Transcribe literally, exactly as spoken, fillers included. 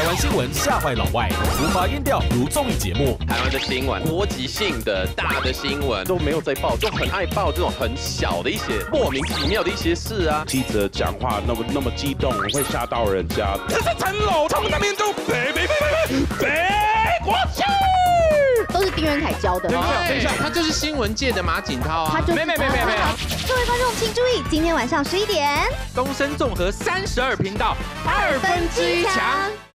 湾新闻吓坏老外，无法淹掉如综艺节目。 台湾的新闻，国际性的大的新闻都没有在报，就很爱报这种很小的一些莫名其妙的一些事啊。 记者讲话那么那么激动，会吓到人家。 这是陈老他们那边都北北北北北国去。 都是丁元凯教的。 等一下，等一下，他就是新闻界的马景涛啊！ 他就是没没没没没。 各位观众请注意，今天晚上十一点， 东森综合三十二频道二分之一强。